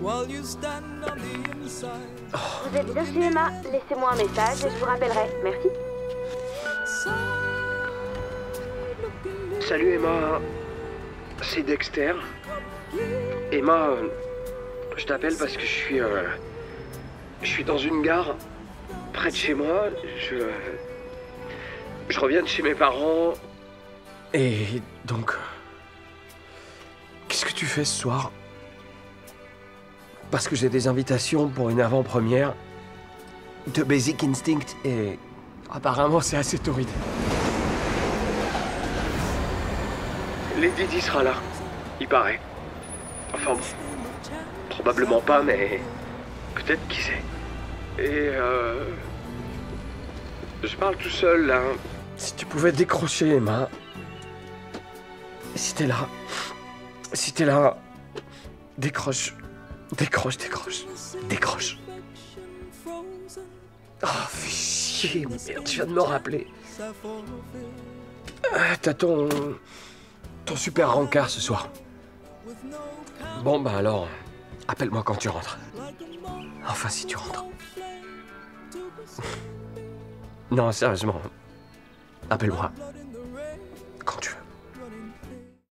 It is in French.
Vous êtes dessus, Emma. Laissez-moi un message et je vous rappellerai. Merci. Salut Emma, c'est Dexter. Emma, je t'appelle parce que je suis dans une gare près de chez moi. Je reviens de chez mes parents. Et donc, qu'est-ce que tu fais ce soir? Parce que j'ai des invitations pour une avant-première de Basic Instinct et apparemment c'est assez torride. Lady Di sera là, il paraît. Enfin bon, probablement pas, mais peut-être, qui sait. Et je parle tout seul là. Si tu pouvais décrocher, Emma. Si t'es là, décroche. Décroche. Oh, fais chier, merde, tu viens de me rappeler. T'as ton super rencard ce soir. Bon, bah alors, appelle-moi quand tu rentres. Enfin, si tu rentres. Non, sérieusement, appelle-moi.